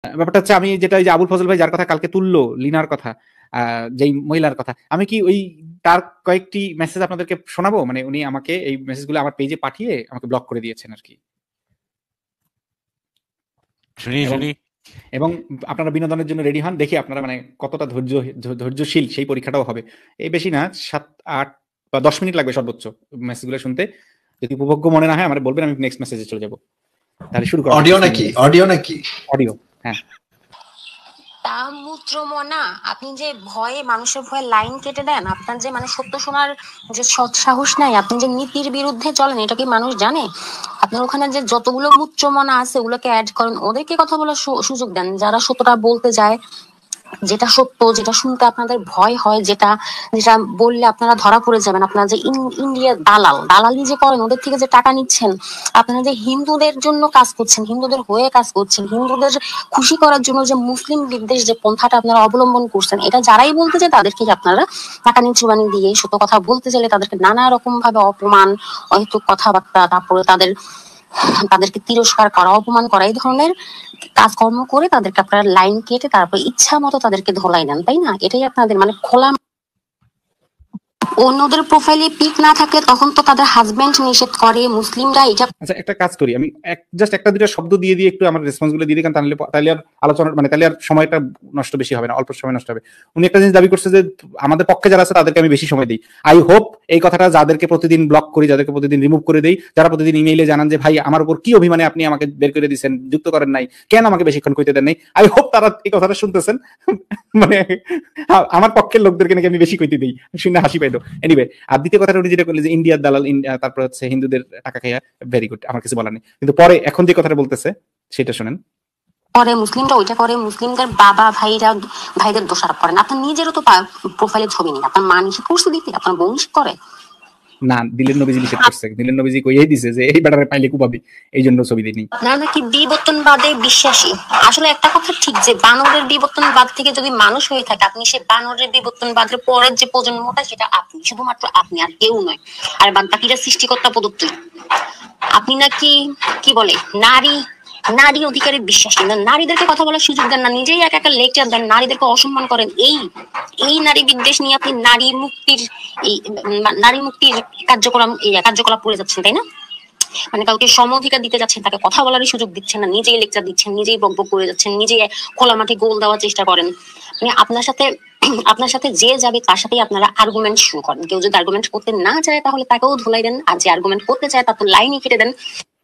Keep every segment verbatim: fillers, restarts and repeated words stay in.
ব্যাপারটা হচ্ছে আমি যেটা ওই যে আবুল ফজল ভাই যার কথা কালকে তুললো লিনার কথা, আহ যেই মহিলার কথা, আমি কি ওই তার কয়েকটি মেসেজ আপনাদেরকে শোনাবো? মানে উনি আমাকে এই মেসেজগুলো আমার পেজে পাঠিয়ে আমাকে ব্লক করে দিয়েছেন আর কি। শুনি এবং শুনি এবং আপনারা বিনোদনের জন্য রেডি হন, দেখি আপনারা মানে কতটা ধৈর্য ধৈর্যশীল সেই পরীক্ষাটাও হবে। এই বেশি না, সাত আট বা দশ মিনিট লাগবে সর্বোচ্চ মেসেজগুলো শুনতে। যদি উপভোগ্য মনে না হয় আমার বলবেন, আমি নেক্সট মেসেজে চলে যাবো। তাহলে শুরু করা অডিও নাকি? অডিও নাকি? অডিও, হ্যাঁ। মনা, আপনি যে ভয়ে মানুষের ভয়ে লাইন কেটে দেন, আপনার যে মানে সত্য শোনার যে সৎ সাহস নাই, আপনি যে নীতির বিরুদ্ধে চলেন, এটা কি মানুষ জানে? আপনার ওখানে যে যতগুলো মূত্রমনা আছে ওগুলোকে অ্যাড করেন, ওদেরকে কথা বলার সুযোগ দেন। যারা সত্যটা বলতে যায়, যেটা সত্য, যেটা শুনতে আপনাদের ভয় হয়, যেটা যেটা বললে আপনারা ধরা পড়ে যাবেন, আপনারা যে ইন্ডিয়ার দালাল দালালি যে করেন, ওদের থেকে যে টাকা নিচ্ছেন, আপনারা যে হিন্দুদের জন্য কাজ করছেন, হিন্দুদের হয়ে কাজ করছেন, হিন্দুদের খুশি করার জন্য যে মুসলিম বিদ্বেষ যে পন্থাটা আপনারা অবলম্বন করছেন, এটা যারাই বলতে চায় তাদেরকে আপনারা টাকা নিচুবানি দিয়ে সত্য কথা বলতে চাইলে তাদেরকে নানা রকম ভাবে অপমান, অহেতুক কথাবার্তা, তারপরে তাদের তাদেরকে তিরস্কার করা, অপমান করা, এই ধরনের কাজকর্ম করে তাদেরকে আপনারা লাইন কেটে তারপর ইচ্ছা মতো তাদেরকে ধোলাই দেন, তাই না? এটাই আপনাদের মানে খোলা। অন্যদের প্রোফাইলে পিক না থাকে তখন তো তাদের হাজবেন্ড নিষেধ করে, মুসলিমরা এটা। আচ্ছা, একটা কাজ করি, আমি জাস্ট একটা দুটো শব্দ দিয়ে দিয়ে একটু আমার রেসপন্স গুলো দিয়ে দিই, কারণ তাহলে তাহলে আর আলোচনা মানে তাহলে আর সময়টা নষ্ট বেশি হবে না, অল্প সময় নষ্ট হবে। উনি একটা জিনিস দাবি করছে যে আমাদের পক্ষে যারা আছে তাদেরকে আমি বেশি সময় দিই। আই হোপ এই কথাটা যাদেরকে প্রতিদিন ব্লক করি, যাদেরকে প্রতিদিন রিমুভ করে দেই, যারা প্রতিদিন ইমেইলে জানান যে ভাই আমার উপর কি অভিমানে আপনি আমাকে বের করে দিয়েছেন, যুক্ত করেন নাই, কেন আমাকে বেশিক্ষণ কইতে দেন নাই, আই হোপ তারা এই কথাটা শুনতেছেন। মানে আমার পক্ষের লোকদেরকে নাকি আমি বেশি কইতে দিই, শুনে হাসি পাইলো। এনিওয়ে, আর দ্বিতীয় কথাটা উনি যেটা করলেন যে ইন্ডিয়ার দালাল, তারপর হচ্ছে হিন্দুদের টাকা খাইয়া, ভেরি গুড, আমার কিছু বলার নেই। কিন্তু পরে এখন যে কথাটা বলতেছে সেটা শুনেন। করে মুসলিমরা ওইটা করে, মুসলিমদের বাবা ভাইরা ভাইদের দোষারোপ করেন। আপনার নিজেরও তো প্রোফাইলে ছবি নেই, আপনার মা নিষেধ করছে দিতে, আপনার বোন নিষেধ করে না, দিলেন নবীজি নিষেধ করছে, দিলেন নবীজি কইয়াই দিছে যে এই বেটারে পাইলে কুপাবি, এই জন্য ছবি দিইনি। না নাকি বিবর্তনবাদে বিশ্বাসী। আসলে একটা কথা ঠিক যে বানরের বিবর্তনবাদ থেকে যদি মানুষ হয়ে থাকে, আপনি সে বানরের বিবর্তনবাদের পরের যে প্রজন্মটা, সেটা আপনি, শুধুমাত্র আপনি, আর কেউ নয়। আর বাদ বাকিরা সৃষ্টিকর্তা প্রদত্ত। আপনি নাকি কি বলে নারী নারী অধিকারে বিশ্বাসী না, নারীদেরকে কথা বলার সুযোগ দেন না, নিজেই এক একটা লেকচার দেন, নারীদেরকে অসম্মান করেন। এই এই নারী বিদ্বেষ নিয়ে আপনি নারী মুক্তির এই নারী মুক্তির কার্যক্রম এই কার্যকলাপ করে যাচ্ছেন, তাই না? মানে কাউকে সম অধিকার দিতে যাচ্ছেন, তাকে কথা বলারই সুযোগ দিচ্ছেন না, নিজেই লেকচার দিচ্ছেন, নিজেই বকবক করে যাচ্ছেন, নিজেই খোলা মাঠে গোল দেওয়ার চেষ্টা করেন। মানে আপনার সাথে আপনার সাথে যে যাবে তার সাথেই আপনারা আর্গুমেন্ট শুরু করেন। কেউ যদি আর্গুমেন্ট করতে না চায় তাহলে তাকেও ধুলাই দেন, আর যে আর্গুমেন্ট করতে চায় তার তো লাইনই কেটে দেন।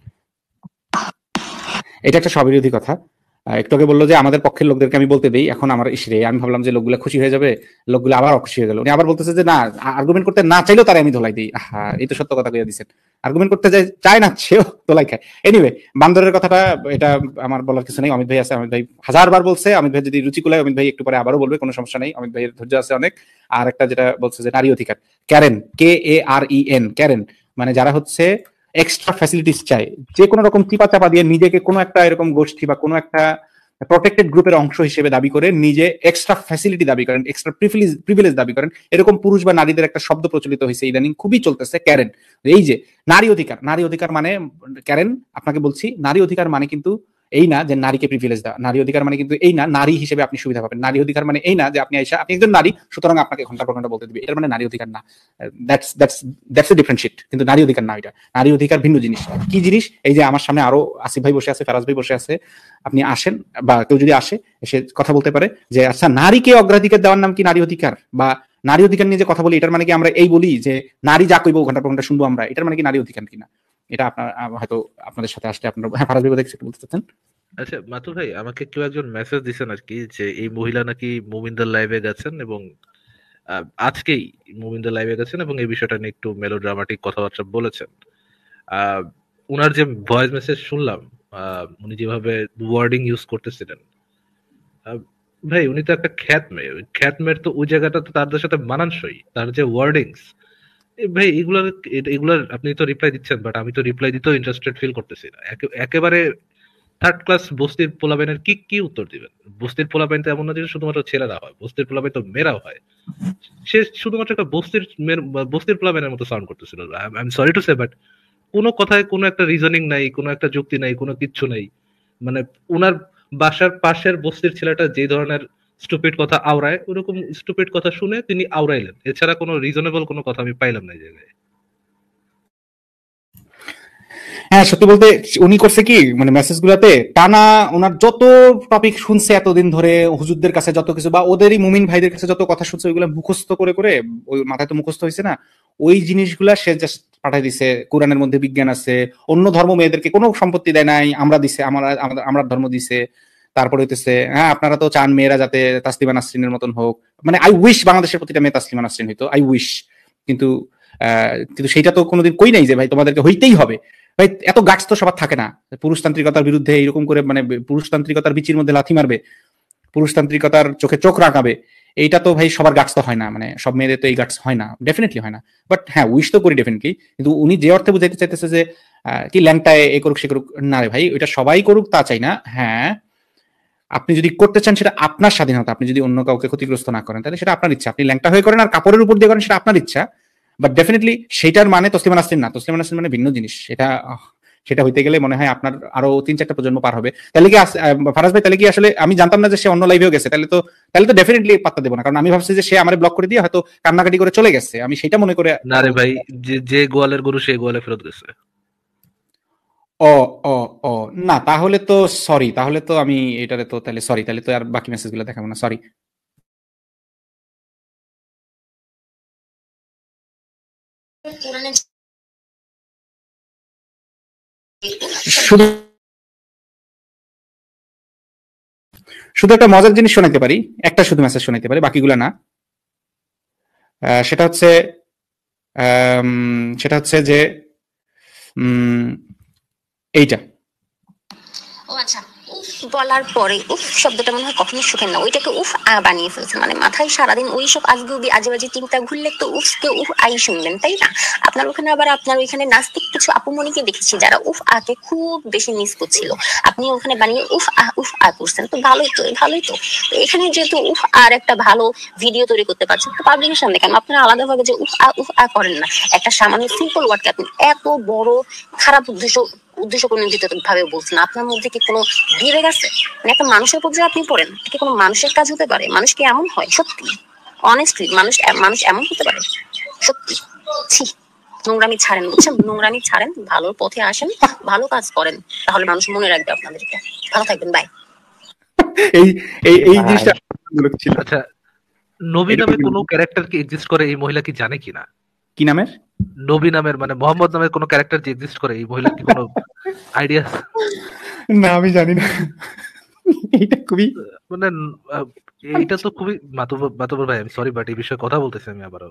এটা একটা স্ববিরোধী কথা। একটু আগে বললো যে আমাদের পক্ষের লোকদেরকে আমি বলতে দিই, এখন আমার ইসরে আমি ভাবলাম যে লোকগুলো খুশি হয়ে যাবে, লোকগুলো আবার অখুশি হয়ে গেল। উনি আবার বলতেছে যে না, আর্গুমেন্ট করতে না চাইলেও তারা আমি ধোলাই দিই। হ্যাঁ, এই তো সত্য কথা কইয়া দিচ্ছেন, আর্গুমেন্ট করতে চায় না, সেও ধোলাই খায়। এনিওয়ে, বান্দরের কথাটা এটা আমার বলার কিছু নেই, অমিত ভাই আছে, অমিত ভাই হাজার বার বলছে, অমিত ভাই যদি রুচি কুলায় অমিত ভাই একটু পরে আবারও বলবে, কোনো সমস্যা নেই, অমিত ভাইয়ের ধৈর্য আছে অনেক। আর একটা যেটা বলছে যে নারী অধিকার, Karen, K A R E N, Karen মানে যারা হচ্ছে এক্সট্রা ফ্যাসিলিটিস চায়, যে কোনো রকম চিপা চাপা দিয়ে নিজেকে কোনো একটা এরকম গোষ্ঠী বা কোনো একটা প্রটেক্টেড গ্রুপের অংশ হিসেবে দাবি করে, নিজে এক্সট্রা ফ্যাসিলিটি দাবি করেন, এক্সট্রা প্রিভিলেজ প্রিভিলেজ দাবি করেন, এরকম পুরুষ বা নারীদের একটা শব্দ প্রচলিত হয়েছে ইদানিং, খুবই চলতেছে, ক্যারেন। এই যে নারী অধিকার, নারী অধিকার মানে ক্যারেন আপনাকে বলছি, নারী অধিকার মানে কিন্তু এই না যে নারীকে প্রিভিলেজ দেওয়া, নারী অধিকার মানে কিন্তু এই না নারী হিসেবে আপনি সুবিধা পাবেন, নারী অধিকার মানে এই না যে আপনি আইসা আপনি একজন নারী সুতরাং আপনাকে ঘন্টা পর ঘন্টা বলতে দিবে, এটা মানে নারী অধিকার না। That's that's that's a different shit. কিন্তু নারী অধিকার না, এটা নারী অধিকার ভিন্ন জিনিস। কি জিনিস? এই যে আমার সামনে আরো আসিফ ভাই বসে আছে, ফেরাজ ভাই বসে আছে, আপনি আসেন বা কেউ যদি আসে এসে কথা বলতে পারে যে আচ্ছা নারীকে অগ্রাধিকার দেওয়ার নাম কি নারী অধিকার? বা নারী অধিকার নিয়ে যে কথা বলি এটার মানে কি আমরা এই বলি যে নারী যা কইবো ঘন্টা পর ঘন্টা শুনবো আমরা, এটার মানে কি নারী অধিকার কিনা? এটা আপনার হয়তো আপনাদের সাথে আসলে আপনার, হ্যাঁ ফারাজ ভাই দেখছি বলতে চাচ্ছেন। আচ্ছা মাতুল ভাই, আমাকে কেউ একজন মেসেজ দিছেন আর কি যে এই মহিলা নাকি মুমিনদের লাইভে গেছেন এবং আজকেই মুমিনদের লাইভে গেছেন এবং এই বিষয়টা নিয়ে একটু মেলোড্রামাটিক কথাবার্তা বলেছেন। আহ উনার যে ভয়েস মেসেজ শুনলাম, উনি যেভাবে ওয়ার্ডিং ইউজ করতেছিলেন, ভাই উনি তো একটা খ্যাত মেয়ে, খ্যাত মেয়ের তো ওই জায়গাটা তো তাদের সাথে মানানসই, তার যে ওয়ার্ডিংস, ভাই এগুলার এগুলার আপনি তো রিপ্লাই দিচ্ছেন, বাট আমি তো রিপ্লাই দিতেও ইন্টারেস্টেড ফিল করতেছি না। একেবারে থার্ড ক্লাস বস্তির পোলাবেনের কি কি উত্তর দিবেন? বস্তির পোলাবেন তো এমন না যে শুধুমাত্র ছেলেরা হয়, বস্তির পোলাবেন তো মেয়েরাও হয়। সে শুধুমাত্র একটা বস্তির বস্তির পোলাবেনের মতো সাউন্ড করতেছিল। I am sorry to say, but কোনো কথায় কোনো একটা রিজনিং নাই, কোনো একটা যুক্তি নাই, কোনো কিচ্ছু নাই। মানে উনার বাসার পাশের বস্তির ছেলেটা যে ধরনের স্টুপিড কথা আওড়ায় ওরকম স্টুপিড কথা শুনে তিনি আওড়াইলেন, এছাড়া কোনো রিজনেবল কোনো কথা আমি পাইলাম না এই জায়গায়। হ্যাঁ সত্যি বলতে উনি করছে কি মানে মেসেজ গুলাতে টানা ওনার যত টপিক শুনছে এতদিন ধরে হুজুরদের কাছে যত কিছু বা ওদেরই মুমিন ভাইদের কাছে যত কথা শুনছে ওইগুলা মুখস্থ করে করে ওই মাথায় তো মুখস্থ হয়েছে না, ওই জিনিসগুলা সে জাস্ট পাঠাই দিছে। কোরআনের মধ্যে বিজ্ঞান আছে, অন্য ধর্ম মেয়েদেরকে কোনো সম্পত্তি দেয় নাই, আমরা দিছে, আমরা আমরা ধর্ম দিছে। তারপরে হইতেছে হ্যাঁ আপনারা তো চান মেয়েরা যাতে তাসলিমা নাসরিনের মতন হোক, মানে আই উইশ বাংলাদেশের প্রতিটা মেয়ে তাসলিমা নাসরিন হইতো, আই উইশ। কিন্তু আহ কিন্তু সেইটা তো কোনোদিন কই নাই যে ভাই তোমাদেরকে হইতেই হবে। ভাই এত গাছ তো সবার থাকে না, পুরুষতান্ত্রিকতার বিরুদ্ধে এরকম করে মানে পুরুষতান্ত্রিকতার বিচির মধ্যে লাথি মারবে, পুরুষতান্ত্রিকতার চোখে চোখ রাখাবে, এইটা তো ভাই সবার গাছ তো হয় না, মানে সব মেয়েদের তো এই গাছ হয় না, ডেফিনেটলি হয় না। বাট হ্যাঁ উইশ তো করি ডেফিনেটলি। কিন্তু উনি যে অর্থে বুঝাইতে চাইতেছে যে কি ল্যাংটায় এ করুক সে করুক, না রে ভাই ওইটা সবাই করুক তা চাই না। হ্যাঁ আপনি যদি করতে চান সেটা আপনার স্বাধীনতা, আপনি যদি অন্য কাউকে ক্ষতিগ্রস্ত না করেন তাহলে সেটা আপনার ইচ্ছা, আপনি ল্যাংটা হয়ে করেন আর কাপড়ের উপর দিয়ে করেন সেটা আপনার ইচ্ছা। বাট ডেফিনেটলি সেইটার মানে তসলিমা নাসরিন না, তসলিমা নাসরিন মানে ভিন্ন জিনিস। সেটা সেটা হইতে গেলে মনে হয় আপনার আরো তিন চারটা প্রজন্ম পার হবে। তাহলে কি ফারাজ ভাই তাহলে কি আসলে আমি জানতাম না যে সে অন্য লাইভেও গেছে, তাহলে তো তাহলে তো ডেফিনেটলি পাত্তা দেবো না, কারণ আমি ভাবছি যে সে আমার ব্লক করে দিয়ে হয়তো কান্নাকাটি করে চলে গেছে, আমি সেটা মনে করে। না রে ভাই, যে যে গোয়ালের গরু সে গোয়ালে ফেরত গেছে। ও ও ও না তাহলে তো সরি, তাহলে তো আমি এটারে তো তাহলে সরি, তাহলে তো আর বাকি মেসেজগুলো দেখাবো না, সরি। শুধু শুধু একটা মজার জিনিস শোনাইতে পারি, একটা শুধু মেসেজ শোনাইতে পারি, বাকিগুলো না। সেটা হচ্ছে সেটা হচ্ছে যে এইটা। ও আচ্ছা, উফ বলার পরে উফ শব্দটা মনে হয় কখনো শুকেন না, ওইটাকে উফ আ বানিয়ে ফেলছে। মানে মাথায় সারাদিন ওই সব আজগুবি আজে বাজে চিন্তা ঘুরলে তো উফকে উফ আই শুনবেন, তাই না? আপনার ওখানে আবার আপনার ওইখানে নাস্তিক কিছু আপুমনিকে দেখেছি যারা উফ আকে খুব বেশি মিস করছিল, আপনি ওখানে বানিয়ে উফ আহ উফ আ করছেন, তো ভালোই তো ভালোই তো। এখানে যেহেতু উফ আর একটা ভালো ভিডিও তৈরি করতে পারছেন, তো পাবলিকের সামনে কেন আপনারা আলাদাভাবে যে উফ আ উফ আ করেন না? একটা সামান্য সিম্পল ওয়ার্ডকে আপনি এত বড় খারাপ উদ্দেশ্য উদ্দেশ্য প্রণোদিত ভাবে বলছেন। আপনার মধ্যে কি কোনো বিবেক আছে? মানে একটা মানুষের উপর যে আপনি পড়েন, এটা কি কোনো মানুষের কাজ হতে পারে? মানুষ কি এমন হয়? সত্যি অনেস্টলি মানুষ মানুষ এমন হতে পারে? সত্যি ছি। নোংরামি ছাড়েন, বুঝছেন? নোংরামি ছাড়েন, ভালোর পথে আসেন, ভালো কাজ করেন, তাহলে মানুষ মনে রাখবে আপনাদেরকে। ভালো থাকবেন, বাই। এই এই এই জিনিসটা ছিল। আচ্ছা, নবী নামে কোনো ক্যারেক্টার কি এক্সিস্ট করে এই মহিলা কি জানে কিনা? কি নামের? নবী নামের মানে মোহাম্মদ নামের কোনো ক্যারেক্টার যে এক্সিস্ট করে এই মহিলা কি কোনো আইডিয়া আছে? না আমি জানি না। এটা খুবই মানে এইটা তো খুবই মাতবর মাতবর ভাই, আমি সরি বাট এই বিষয়ে কথা বলতেছি আমি আবারও।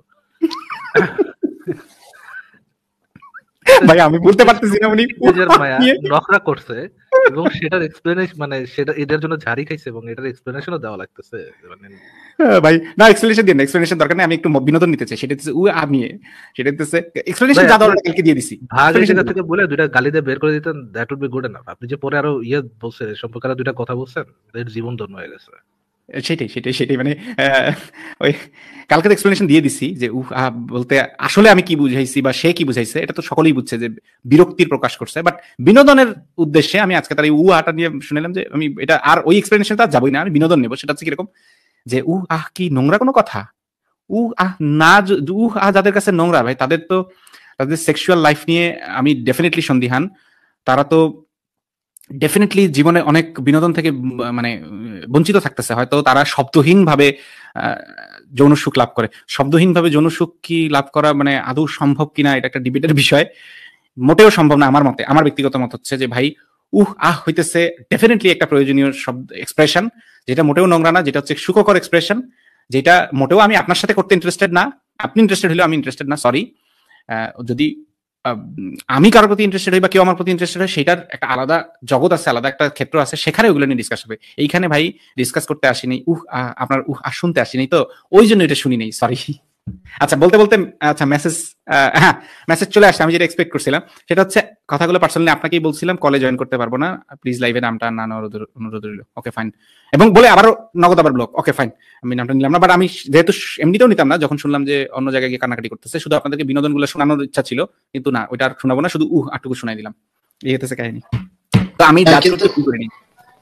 ভাই আমি বলতে পারতেছি না উনি নিজের মায়া নখরা করছে এবং সেটার এক্সপ্লেনেশন মানে সেটা এটার জন্য ঝাড়ি খাইছে এবং এটার এক্সপ্লেনেশনও দেওয়া লাগতেছে। মানে ভাই না এক্সপ্লেনেশন দিন, এক্সপ্লেনেশন দরকার নেই, আমি একটু বিনোদন নিতে চাই, সেটা হচ্ছে উ আমি সেটা হচ্ছে এক্সপ্লেনেশন যা দরকার কালকে দিয়ে দিছি। ভাগ এই জায়গা থেকে বলে দুইটা গালি দিয়ে বের করে দিতেন, that would be good enough. আপনি যে পরে আরো ইয়ে বলছেন সম্পর্কে আরো দুইটা কথা বলছেন, এর জীবন ধন্য হয়ে গেছে। সেটাই সেটাই সেটাই মানে ওই কালকে এক্সপ্লেনেশন দিয়ে দিছি যে উহ আহ বলতে আসলে আমি কি বুঝাইছি বা সে কি বুঝাইছে এটা তো সকলেই বুঝছে যে বিরক্তির প্রকাশ করছে, বাট বিনোদনের উদ্দেশ্যে আমি আজকে তার এই উ আটা নিয়ে শুনলাম যে আমি এটা আর ওই এক্সপ্লেনেশন তার যাবই না, আমি বিনোদন নেবো। সেটা হচ্ছে কিরকম যে উহ আহ কি নোংরা কোনো কথা, উহ আহ না উহ আহ যাদের কাছে নোংরা ভাই তাদের তো তাদের সেক্সুয়াল লাইফ নিয়ে আমি ডেফিনেটলি সন্দিহান। তারা তো ডেফিনেটলি জীবনে অনেক বিনোদন থেকে মানে বঞ্চিত থাকতেছে, হয়তো তারা শব্দহীন ভাবে যৌন সুখ লাভ করে। শব্দহীন ভাবে যৌন সুখ কি লাভ করা মানে আদৌ সম্ভব কিনা এটা একটা ডিবেটের বিষয়, মোটেও সম্ভব না আমার মতে। আমার ব্যক্তিগত মত হচ্ছে যে ভাই উহ আহ হইতেছে ডেফিনেটলি একটা প্রয়োজনীয় শব্দ এক্সপ্রেশন, যেটা মোটেও নোংরা না, যেটা হচ্ছে সুখকর এক্সপ্রেশন, যেটা মোটেও আমি আপনার সাথে করতে ইন্টারেস্টেড না, আপনি ইন্টারেস্টেড হলেও আমি ইন্টারেস্টেড না, সরি। যদি আমি কারোর প্রতি ইন্টারেস্টেড হই বা কেউ আমার প্রতি ইন্টারেস্টেড হয় সেটার একটা আলাদা জগৎ আছে, আলাদা একটা ক্ষেত্র আছে, সেখানে ওগুলো নিয়ে ডিসকাস হবে। এইখানে ভাই ডিসকাস করতে আসিনি, উহ আপনার উহ আর শুনতে আসিনি, তো ওই জন্য এটা শুনি নেই, সরি। আচ্ছা বলতে বলতে আচ্ছা মেসেজ হ্যাঁ মেসেজ চলে আসছে, আমি যেটা এক্সপেক্ট করছিলাম সেটা হচ্ছে কথাগুলো পার্সোনালি আপনাকেই বলছিলাম, কলে জয়েন করতে পারবো না, প্লিজ লাইভে নামটা না অনুরোধ রইল। ওকে ফাইন, এবং বলে আবারও নগদ আবার ব্লক। ওকে ফাইন, আমি নামটা নিলাম না, বাট আমি যেহেতু এমনিতেও নিতাম না, যখন শুনলাম যে অন্য জায়গায় গিয়ে কান্নাকাটি করতেছে, শুধু আপনাদেরকে বিনোদন গুলো শোনানোর ইচ্ছা ছিল, কিন্তু না ওইটা আর শোনাবো না, শুধু উহ আটটুকু শোনাই দিলাম, এই হতেছে কাহিনী। তো আমি করিনি।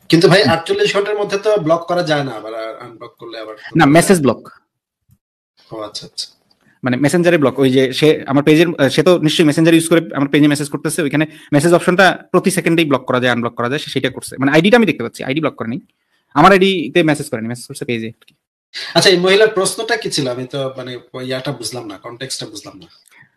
কিন্তু ভাই আটচল্লিশ ঘন্টার মধ্যে তো ব্লক করা যায় না, আবার আনব্লক করলে আবার না, মেসেজ ব্লক। ও আচ্ছা আচ্ছা, মানে মেসেঞ্জারে ব্লক। ওই যে সে আমার পেজের, সে তো নিশ্চয়ই মেসেঞ্জার ইউজ করে আমার পেজে মেসেজ করতেছে, ওইখানে মেসেজ অপশনটা প্রতি সেকেন্ডেই ব্লক করা যায়, আনব্লক করা যায়, সে সেটা করছে। মানে আইডিটা আমি দেখতে পাচ্ছি, আইডি ব্লক করেনি, আমার আইডিতে মেসেজ করেনি, মেসেজ করছে পেজে। আচ্ছা এই মহিলার প্রশ্নটা কি ছিল? আমি তো মানে ইয়াটা বুঝলাম না, কনটেক্সটটা বুঝলাম না।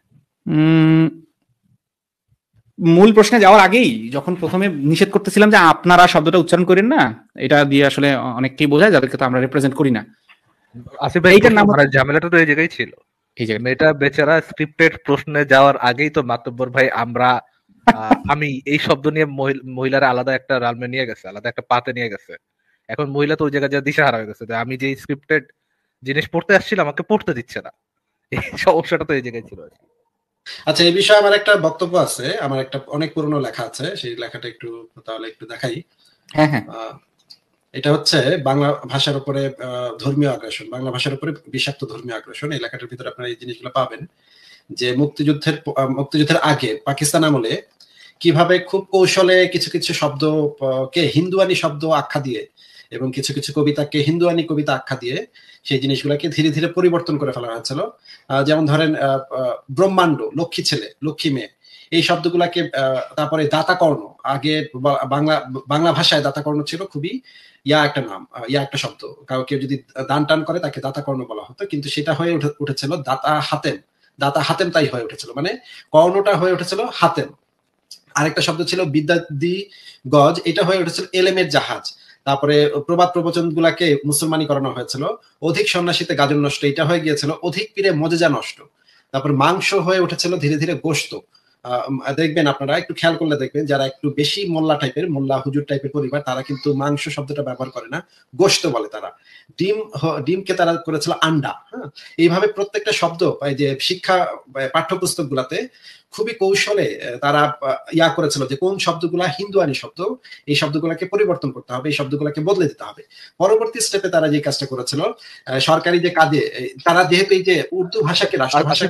মূল প্রশ্নে যাওয়ার আগেই যখন প্রথমে নিষেধ করতেছিলাম যে আপনারা শব্দটা উচ্চারণ করেন না, এটা দিয়ে আসলে অনেককেই বোঝায় যাদেরকে তো আমরা রিপ্রেজেন্ট করি না। আসিফ ভাই, এইটার নাম ঝামেলাটা তো এই জায়গায় ছিল। এই জায়গায় মেয়েটা বেচারা স্ক্রিপ্টেড প্রশ্নে যাওয়ার আগেই তো মাতব্বর ভাই আমরা আমি এই শব্দ নিয়ে মহিলারা আলাদা একটা রালমে নিয়ে গেছে, আলাদা একটা পাতে নিয়ে গেছে। এখন মহিলা তো ওই জায়গায় যা দিশাহারা হয়ে গেছে, আমি যে স্ক্রিপ্টেড জিনিস পড়তে আসছিলাম আমাকে পড়তে দিচ্ছে না। এই সমস্যাটা তো এই জায়গায় ছিল। আচ্ছা এই বিষয়ে আমার একটা বক্তব্য আছে, আমার একটা অনেক পুরনো লেখা আছে, সেই লেখাটা একটু তাহলে একটু দেখাই। হ্যাঁ হ্যাঁ, এটা হচ্ছে বাংলা ভাষার উপরে ধর্মীয় আগ্রাসন, বাংলা ভাষার উপরে বিষাক্ত ধর্মীয় আগ্রাসন। এই লেখাটার ভিতরে আপনারা এই জিনিসগুলো পাবেন যে মুক্তিযুদ্ধের মুক্তিযুদ্ধের আগে পাকিস্তান আমলে কিভাবে খুব কৌশলে কিছু কিছু শব্দকে হিন্দুয়ানি শব্দ আখ্যা দিয়ে এবং কিছু কিছু কবিতাকে হিন্দুয়ানি কবিতা আখ্যা দিয়ে সেই জিনিসগুলোকে ধীরে ধীরে পরিবর্তন করে ফেলা হয়েছিল। যেমন ধরেন ব্রহ্মাণ্ড, লক্ষ্মী ছেলে, লক্ষ্মী মেয়ে, এই শব্দগুলাকে, তারপরে দাতাকর্ণ, আগে বাংলা বাংলা ভাষায় দাতাকর্ণ ছিল খুবই ইয়া একটা নাম, ইয়া একটা শব্দ, কাউকে যদি দান টান করে তাকে দাতাকর্ণ বলা হতো, কিন্তু সেটা হয়ে উঠেছিল দাতা হাতেম, দাতা হাতেম তাই হয়ে উঠেছিল, মানে কর্ণটা হয়ে উঠেছিল হাতেম। আরেকটা শব্দ ছিল বিদ্যাদি গজ, এটা হয়ে উঠেছিল এলেমের জাহাজ। তারপরে প্রবাদ প্রবচন গুলাকে মুসলমানি করানো হয়েছিল। অধিক সন্ন্যাসীতে গাজন নষ্ট, এটা হয়ে গিয়েছিল অধিক পীরে মজেজা নষ্ট। তারপর মাংস হয়ে উঠেছিল ধীরে ধীরে গোশত। দেখবেন আপনারা একটু খেয়াল করলে দেখবেন যারা একটু বেশি মোল্লা টাইপের, মোল্লা হুজুর টাইপের পরিবার, তারা কিন্তু মাংস শব্দটা ব্যবহার করে না, গোশত বলে তারা। ডিম, ডিমকে তারা করেছিল আন্ডা। হ্যাঁ, এইভাবে প্রত্যেকটা শব্দ এই যে শিক্ষা পাঠ্যপুস্তক গুলাতে খুবই কৌশলে তারা ইয়া করেছিল যে কোন শব্দগুলা হিন্দুয়ানি শব্দ, এই শব্দগুলাকে পরিবর্তন করতে হবে, এই শব্দগুলাকে বদলে দিতে হবে। পরবর্তী স্টেপে তারা যে কাজটা করেছিল সরকারি যে কাজে, তারা যেহেতু এই যে উর্দু ভাষাকে রাষ্ট্রভাষা,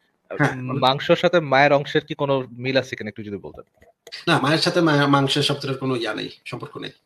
মাংসের সাথে মায়ের অংশের কি কোনো মিল আছে কিনা একটু যদি বলতেন। না, মায়ের সাথে মাংসের শব্দের কোনো ইয়া নেই, সম্পর্ক নেই।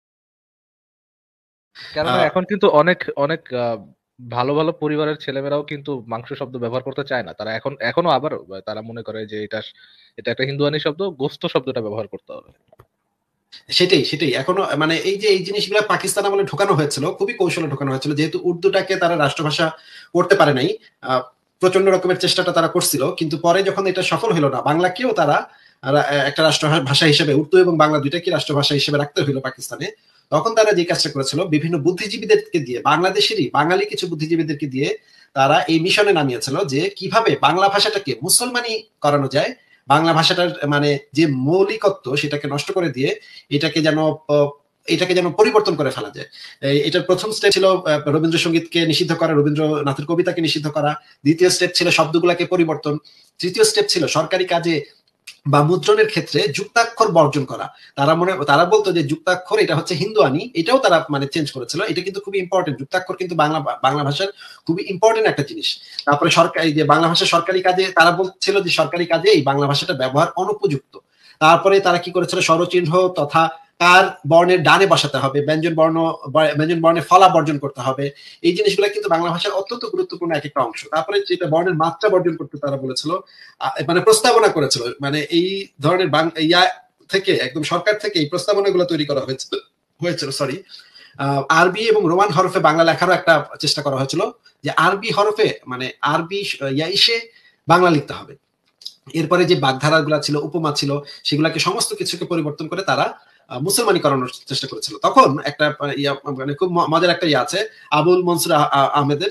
কারণ এখন কিন্তু অনেক অনেক ভালো ভালো পরিবারের ছেলেমেয়েরাও কিন্তু মাংস শব্দ ব্যবহার করতে চায় না, তারা এখন এখনো আবার তারা মনে করে যে এটা এটা একটা হিন্দুয়ানি শব্দ, গোস্ত শব্দটা ব্যবহার করতে হবে। সেটাই সেটাই এখনো মানে এই যে এই জিনিসগুলো পাকিস্তান আমলে ঢোকানো হয়েছিল, খুবই কৌশলে ঢোকানো হয়েছিল, যেহেতু উর্দুটাকে তারা রাষ্ট্রভাষা করতে পারে নাই, প্রচন্ড রকমের চেষ্টাটা তারা করছিল, কিন্তু পরে যখন এটা সফল হলো না, বাংলাকেও তারা একটা রাষ্ট্র ভাষা হিসেবে, উর্দু এবং বাংলা দুইটাকে রাষ্ট্রভাষা হিসেবে রাখতে হইলো পাকিস্তানে, তখন তারা যে কাজটা করেছিল বিভিন্ন বুদ্ধিজীবীদেরকে দিয়ে, বাংলাদেশেরই বাঙালি কিছু বুদ্ধিজীবীদেরকে দিয়ে তারা এই মিশনে নামিয়েছিল যে কিভাবে বাংলা ভাষাটাকে মুসলমানি করানো যায়, বাংলা ভাষাটার মানে যে মৌলিকত্ব সেটাকে নষ্ট করে দিয়ে এটাকে যেন এটাকে যেন পরিবর্তন করে ফেলা যায়। এটার প্রথম স্টেপ ছিল রবীন্দ্রসঙ্গীতকে নিষিদ্ধ করা, রবীন্দ্রনাথের কবিতাকে নিষিদ্ধ করা। দ্বিতীয় স্টেপ ছিল শব্দগুলাকে পরিবর্তন। তৃতীয় স্টেপ ছিল সরকারি কাজে বা মুদ্রণের ক্ষেত্রে যুক্তাক্ষর বর্জন করা। তারা মনে তারা বলতো যে যুক্তাক্ষর এটা হচ্ছে হিন্দুয়ানি, এটাও তারা মানে চেঞ্জ করেছিল। এটা কিন্তু খুবই ইম্পর্টেন্ট, যুক্তাক্ষর কিন্তু বাংলা বাংলা ভাষার খুবই ইম্পর্টেন্ট একটা জিনিস। তারপরে সরকারি যে বাংলা ভাষা সরকারি কাজে, তারা বলছিল যে সরকারি কাজে এই বাংলা ভাষাটা ব্যবহার অনুপযুক্ত। তারপরে তারা কি করেছিল, স্বরচিহ্ন তথা কার বর্ণের ডানে বসাতে হবে, ব্যঞ্জন বর্ণ ব্যঞ্জন বর্ণের ফলা বর্জন করতে হবে। এই জিনিসগুলো কিন্তু বাংলা ভাষার অত্যন্ত গুরুত্বপূর্ণ এক একটা অংশ। তারপরে যেটা বর্ণের মাত্রা বর্জন করতে তারা বলেছিল, মানে প্রস্তাবনা করেছিল, মানে এই ধরনের ইয়া থেকে একদম সরকার থেকে এই প্রস্তাবনাগুলো তৈরি করা হয়েছিল হয়েছিল সরি আরবি এবং রোমান হরফে বাংলা লেখারও একটা চেষ্টা করা হয়েছিল, যে আরবি হরফে মানে আরবি ইয়াইসে বাংলা লিখতে হবে। এরপরে যে বাগধারা গুলা ছিল, উপমা ছিল, সেগুলাকে সমস্ত কিছুকে পরিবর্তন করে তারা মুসলমানি করানোর চেষ্টা করেছিল। তখন একটা ইয়া মানে খুব মজার একটা ইয়ে আছে আবুল মনসুর আহমেদের,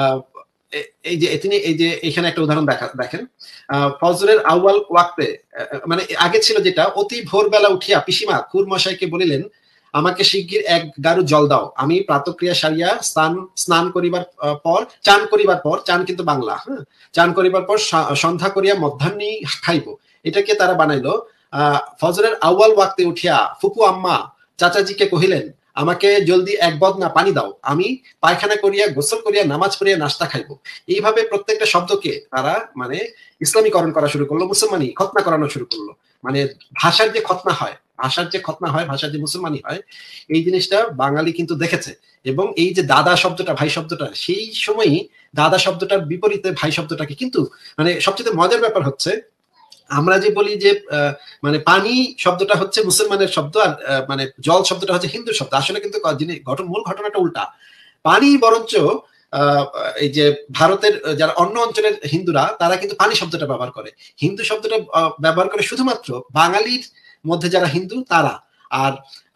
এই যে তিনি এই যে এখানে একটা উদাহরণ দেখা দেখেন, ফজরের আউয়াল ওয়াক্তে, মানে আগে ছিল যেটা, অতি ভোরবেলা উঠিয়া পিসিমা খুর মশাইকে বলিলেন, আমাকে শিগগির এক গারু জল দাও, আমি প্রাতক্রিয়া সারিয়া স্নান স্নান করিবার পর চান করিবার পর চান কিন্তু বাংলা, হ্যাঁ, চান করিবার পর সন্ধ্যা করিয়া মধ্যাহ্নি খাইব। এটাকে তারা বানাইলো আহ ফজরের আউয়াল ওয়াক্তে উঠিয়া ফুপু আম্মা চাচাজিকে কহিলেন, আমাকে জলদি এক বদনা পানি দাও, আমি পায়খানা করিয়া গোসল করিয়া নামাজ পড়িয়া নাস্তা খাইব। এইভাবে প্রত্যেকটা শব্দকে তারা মানে ইসলামীকরণ করা শুরু করলো, মুসলমানি খতনা করানো শুরু করলো। মানে ভাষার যে খতনা হয়, ভাষার যে খতনা হয়, ভাষার যে মুসলমানি হয়, এই জিনিসটা বাঙালি কিন্তু দেখেছে। এবং এই যে দাদা শব্দটা, ভাই শব্দটা, সেই সময়ই দাদা শব্দটার বিপরীতে ভাই শব্দটাকে, কিন্তু মানে সবচেয়ে মজার ব্যাপার হচ্ছে আমরা যে বলি যে মানে পানি শব্দটা হচ্ছে মুসলমানের শব্দ আর মানে জল শব্দটা হচ্ছে হিন্দু শব্দ, আসলে কিন্তু ঘটন মূল ঘটনাটা উল্টা। পানি বরঞ্চ এই যে ভারতের যারা অন্য অঞ্চলের হিন্দুরা তারা কিন্তু পানি শব্দটা ব্যবহার করে, হিন্দু শব্দটা ব্যবহার করে শুধুমাত্র বাঙালির মধ্যে যারা হিন্দু তারা। আর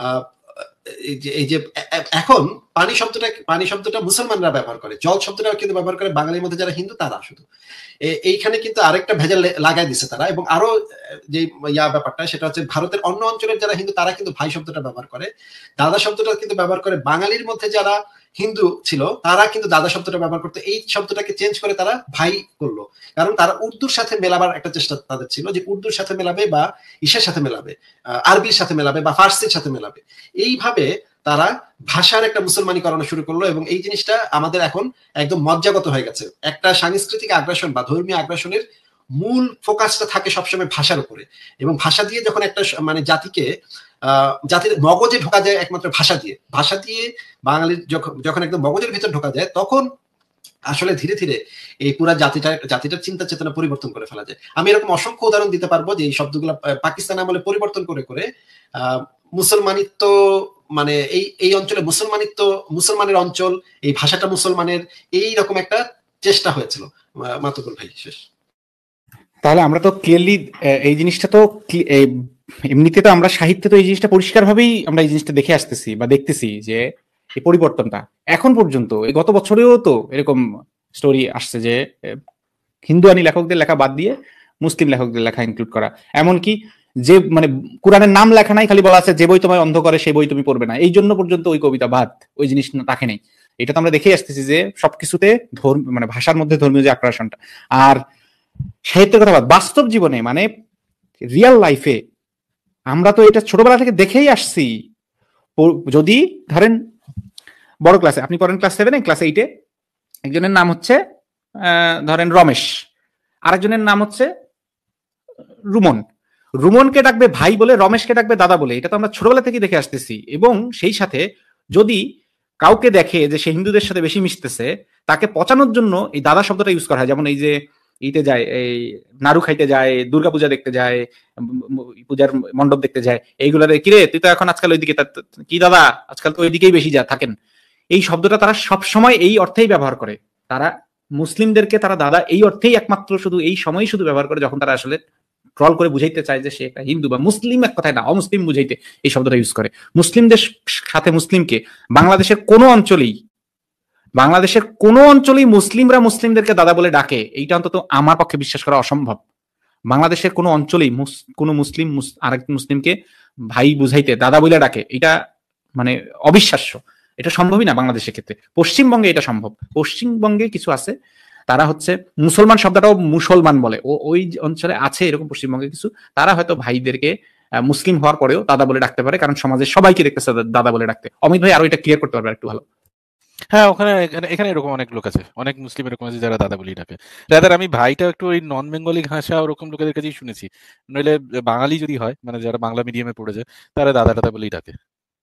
এই যে এখন পানি শব্দটা পানি শব্দটা মুসলমানরা ব্যবহার করে, জল শব্দটা কিন্তু ব্যবহার করে বাঙালির মধ্যে যারা হিন্দু তারা। শুধু এইখানে কিন্তু আরেকটা ভেজাল লাগাই দিচ্ছে তারা। এবং আরো যে ইয়া ব্যাপারটা সেটা হচ্ছে ভারতের অন্য অঞ্চলের যারা হিন্দু তারা কিন্তু ভাই শব্দটা ব্যবহার করে, দাদা শব্দটা কিন্তু ব্যবহার করে বাঙালির মধ্যে যারা হিন্দু ছিল তারা কিন্তু দাদা শব্দটা ব্যবহার করতে, এই শব্দটাকে চেঞ্জ করে তারা ভাই করলো। কারণ তারা উর্দুর সাথে মেলাবার একটা চেষ্টা তাদের ছিল, যে উর্দুর সাথে মেলাবে বা ইসের সাথে মেলাবে, আরবির সাথে মেলাবে বা ফার্সির সাথে মেলাবে। এইভাবে তারা ভাষার একটা মুসলমানীকরণ শুরু করলো। এবং এই জিনিসটা আমাদের এখন একদম মজ্জাগত হয়ে গেছে। একটা সাংস্কৃতিক আগ্রাসন বা ধর্মীয় আগ্রাসনের মূল ফোকাসটা থাকে সবসময় ভাষার উপরে। এবং ভাষা দিয়ে যখন একটা মানে জাতিকে আহ জাতির মগজে ঢোকা যায় একমাত্র ভাষা দিয়ে, ভাষা দিয়ে বাঙালির যখন যখন একদম মগজের ভিতর ঢোকা যায় তখন আসলে ধীরে ধীরে এই পুরা জাতিটা জাতিটার চিন্তা চেতনা পরিবর্তন করে ফেলা যায়। আমি এরকম অসংখ্য উদাহরণ দিতে পারবো যে এই শব্দগুলো পাকিস্তান আমলে পরিবর্তন করে করে আহ মুসলমানিত্ব, মানে এই এই অঞ্চলে মুসলমানিত্ব, মুসলমানের অঞ্চল, এই ভাষাটা মুসলমানের, এই রকম একটা চেষ্টা হয়েছিল। মাতুকুল ভাই শেষ। তাহলে আমরা তো ক্লিয়ারলি এই জিনিসটা তো এমনিতে তো আমরা সাহিত্যে তো এই জিনিসটা পরিষ্কার ভাবেই আমরা এই জিনিসটা দেখে আসতেছি বা দেখতেছি যে এই পরিবর্তনটা এখন পর্যন্ত এই গত বছরেও তো এরকম স্টোরি আসছে যে হিন্দুয়ানি লেখকদের লেখা বাদ দিয়ে মুসলিম লেখকদের লেখা ইনক্লুড করা, এমনকি যে মানে কোরআনের নাম লেখা নাই, খালি বলা আছে যে বই তোমায় অন্ধ করে সেই বই তুমি পড়বে না, এই জন্য পর্যন্ত ওই কবিতা বাদ, ওই জিনিস থাকে নেই। এটা তো আমরা দেখেই আসতেছি যে সবকিছুতে ধর্ম মানে ভাষার মধ্যে ধর্মীয় যে আক্রাসনটা। আর সাহিত্যের কথা বাদ, বাস্তব জীবনে মানে রিয়েল লাইফে আমরা তো এটা ছোটবেলা থেকে দেখেই আসছি। যদি ধরেন বড় ক্লাসে আপনি পড়েন, ক্লাস সেভেনে, ক্লাস এইটে একজনের নাম হচ্ছে ধরেন রমেশ, আরেকজনের নাম হচ্ছে রুমন। রুমনকে ডাকবে ভাই বলে, রমেশকে ডাকবে দাদা বলে। এটা তো আমরা ছোটবেলা থেকেই দেখে আসতেছি। এবং সেই সাথে যদি কাউকে দেখে যে সে হিন্দুদের সাথে বেশি মিশতেছে, তাকে পচানোর জন্য এই দাদা শব্দটা ইউজ করা হয়। যেমন এই যে ইতে যায়, এই নাড়ু খাইতে যায়, দুর্গা পূজা দেখতে যায়, পূজার মণ্ডপ দেখতে যায়, এইগুলারে কিরে তুই তো এখন আজকাল ওইদিকে, কি দাদা আজকাল তো ওইদিকেই বেশি যা থাকেন, এই শব্দটা তারা সবসময় এই অর্থেই ব্যবহার করে। তারা মুসলিমদেরকে তারা দাদা এই অর্থেই একমাত্র শুধু এই সময়ই শুধু ব্যবহার করে যখন তারা আসলে ট্রল করে বুঝাইতে চায় যে সে একটা হিন্দু বা মুসলিম, এক কথায় না অমুসলিম বুঝাইতে এই শব্দটা ইউজ করে। মুসলিমদের সাথে মুসলিমকে বাংলাদেশের কোনো অঞ্চলেই বাংলাদেশের কোনো অঞ্চলেই মুসলিমরা মুসলিমদেরকে দাদা বলে ডাকে, এইটা অন্তত আমার পক্ষে বিশ্বাস করা অসম্ভব। বাংলাদেশের কোনো অঞ্চলেই কোনো মুসলিম আরেক মুসলিমকে ভাই বুঝাইতে দাদা বলে ডাকে, এটা মানে অবিশ্বাস্য, এটা সম্ভবই না বাংলাদেশের ক্ষেত্রে। পশ্চিমবঙ্গে এটা সম্ভব। পশ্চিমবঙ্গে কিছু আছে তারা হচ্ছে মুসলমান শব্দটাও মুসলমান বলে, ও ওই অঞ্চলে আছে এরকম পশ্চিমবঙ্গে কিছু, তারা হয়তো ভাইদেরকে মুসলিম হওয়ার পরেও দাদা বলে ডাকতে পারে, কারণ সমাজের সবাইকে দেখতেছে দাদা বলে ডাকতে। অমিত ভাই আরো এটা ক্লিয়ার করতে পারবে একটু ভালো। হ্যাঁ, ওখানে এখানে এরকম অনেক লোক আছে, অনেক মুসলিম এরকম আছে যারা দাদা বলি ডাকে। রাদার আমি ভাইটা একটু ওই নন বেঙ্গলি ভাষা ওরকম লোকেদের কাছেই শুনেছি, নইলে বাঙালি যদি হয় মানে যারা বাংলা মিডিয়ামে পড়েছে তারা দাদা দাদা বলেই ডাকে।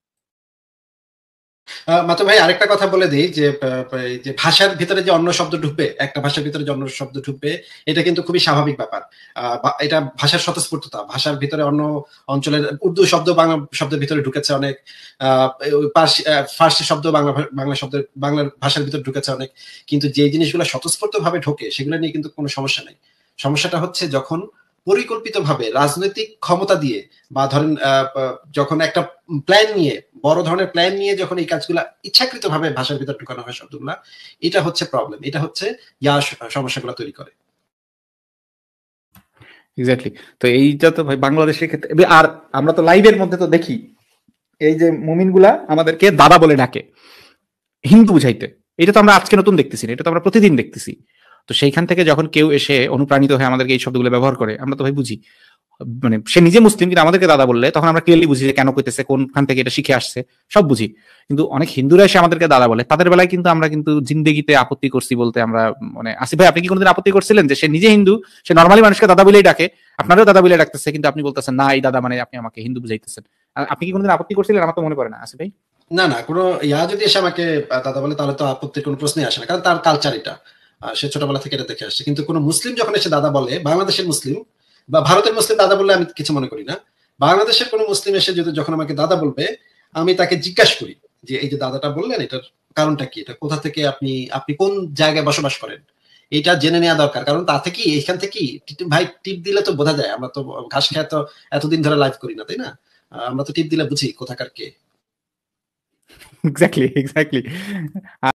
মাত্র ভাই আরেকটা কথা বলে দিই যে যে ভাষার ভিতরে যে অন্য শব্দ ঢুকবে, একটা ভাষার ভিতরে যে অন্য শব্দ ঢুকবে, এটা কিন্তু খুবই স্বাভাবিক ব্যাপার। এটা ভাষার স্বতঃস্ফূর্ততা। ভাষার ভিতরে অন্য অঞ্চলের উর্দু শব্দ বাংলা শব্দের ভিতরে ঢুকেছে অনেক, ফার্সি শব্দ বাংলা বাংলা শব্দের বাংলা ভাষার ভিতরে ঢুকেছে অনেক। কিন্তু যে জিনিসগুলো স্বতঃস্ফূর্ত ভাবে ঢোকে সেগুলো নিয়ে কিন্তু কোনো সমস্যা নেই। সমস্যাটা হচ্ছে যখন পরিকল্পিতভাবে রাজনৈতিক ক্ষমতা দিয়ে বা ধরেন যখন একটা প্ল্যান নিয়ে, বড় ধরনের প্ল্যান নিয়ে যখন এই কাজগুলা ইচ্ছাকৃত ভাবে ভাষার ভিতর ঢুকানো হয় শব্দগুলা, এটা হচ্ছে প্রবলেম। এটা হচ্ছে ইয়া সমস্যাগুলো তৈরি করে। এক্স্যাক্টলি। তো এইটা তো ভাই বাংলাদেশের ক্ষেত্রে, আর আমরা তো লাইভের মধ্যে তো দেখি এই যে মুমিনগুলা আমাদেরকে দাদা বলে ডাকে হিন্দু বুঝাইতে। এটা তো আমরা আজকে নতুন দেখতেছি না, এটা তো আমরা প্রতিদিন দেখতেছি। তো সেইখান থেকে যখন কেউ এসে অনুপ্রাণিত হয়ে আমাদেরকে এই শব্দগুলো ব্যবহার করে, আমরা তো ভাই বুঝি মানে সে নিজে মুসলিম কিন্তু আমাদেরকে দাদা বললে তখন আমরা ক্লিয়ারলি বুঝি যে কেন কইতেছে, কোনখান থেকে এটা শিখে আসছে, সব বুঝি। কিন্তু অনেক হিন্দুরা এসে আমাদেরকে দাদা বলে, তাদের বেলায় কিন্তু আমরা কিন্তু জিন্দেগিতে আপত্তি করছি বলতে আমরা মানে আসিফ ভাই আপনি কি কোনোদিন আপত্তি করছিলেন যে সে নিজে হিন্দু, সে নর্মালি মানুষকে দাদা বলেই ডাকে, আপনারও দাদা বলে ডাকতেছে, কিন্তু আপনি বলতেছেন না এই দাদা মানে আপনি আমাকে হিন্দু বুঝাইতেছেন? আপনি কি কোনোদিন আপত্তি করছিলেন? আমার তো মনে পড়ে না আসিফ ভাই। না না, কোনো ইয়া যদি এসে আমাকে দাদা বলে তাহলে তো আপত্তির কোনো প্রশ্নই আসে না, কারণ তার কালচার এটা, সে ছোটবেলা থেকে এটা দেখে আসছে। কিন্তু কোনো মুসলিম যখন এসে দাদা বলে, বাংলাদেশের মুসলিম বা ভারতের মুসলিম দাদা বললে আমি কিছু মনে করি না। বাংলাদেশের কোনো মুসলিম এসে যদি যখন আমাকে দাদা বলবে, আমি তাকে জিজ্ঞাসা করি যে এই যে দাদাটা বললেন এটার কারণটা কি, এটা কোথা থেকে, আপনি আপনি কোন জায়গায় বসবাস করেন, এটা জেনে নেওয়া দরকার। কারণ তা থেকে এইখান থেকে ভাই টিপ দিলে তো বোঝা যায়, আমরা তো ঘাস খেয়ে তো এতদিন ধরে লাইভ করি না, তাই না? আমরা তো টিপ দিলে বুঝি কোথাকার কে। Exactly exactly